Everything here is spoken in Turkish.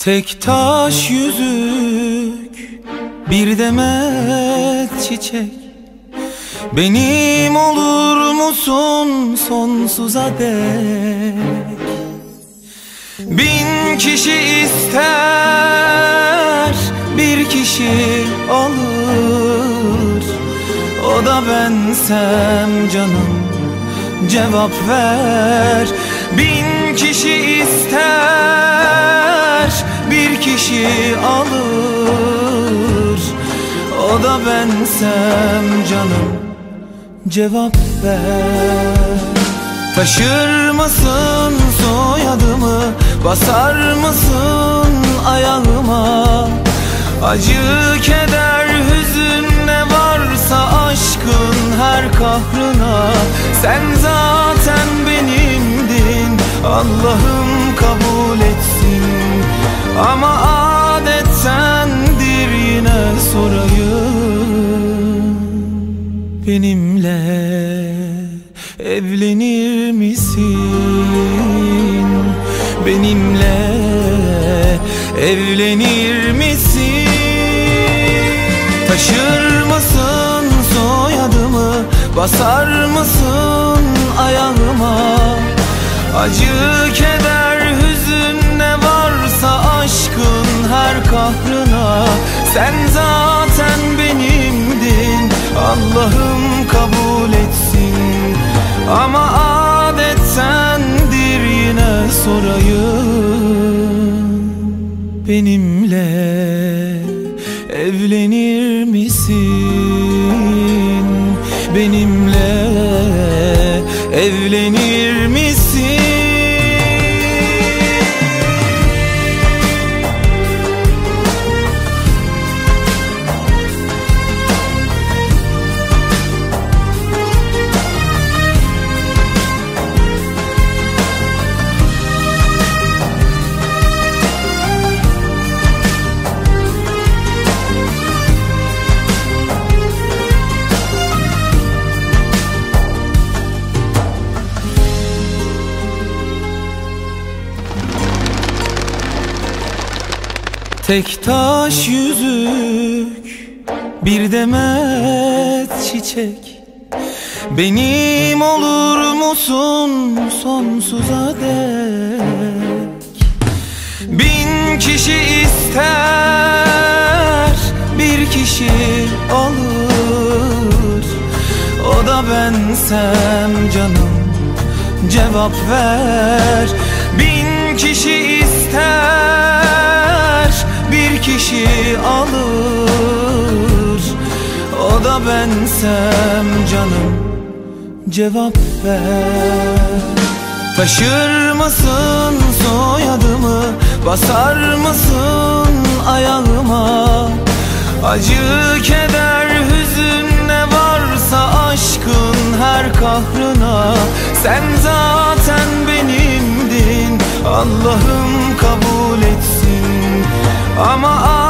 Tek taş yüzük, bir demet çiçek, benim olur musun sonsuza dek? Bin kişi ister, bir kişi alır. O da bensem canım, cevap ver. Bin kişi ister, bir kişi alır. O da bensem canım, cevap ver. Taşır mısın soyadımı, basar mısın ayağıma? Acı, keder, hüzün ne varsa aşkın her kahrına. Sen zaten benimdin, Allah'ım kabul etsin. Ama adettendir yine sorayım, benimle evlenir misin? Benimle evlenir misin? Taşır mısın soyadımı, basar mısın ayağıma? Acı, keder, hüzün ne varsa aşkın her kahrına. Sen zaten benimdin, Allah'ım kabul etsin. Ama adettendir yine sorayım, benimle evlenir misin? Benimle evlenir misin? Tek taş yüzük, bir demet çiçek, benim olur musun sonsuza dek? Bin kişi ister, bir kişi alır. O da bensem canım, cevap ver. Bin kişi ister, bir kişi alır. O da bensem canım, cevap ver. Taşır mısın soyadımı, basar mısın ayağıma? Acı, keder, hüzün ne varsa aşkın her kahrına. Sen zaten benimdin, Allah'ım kabul etsin. Ama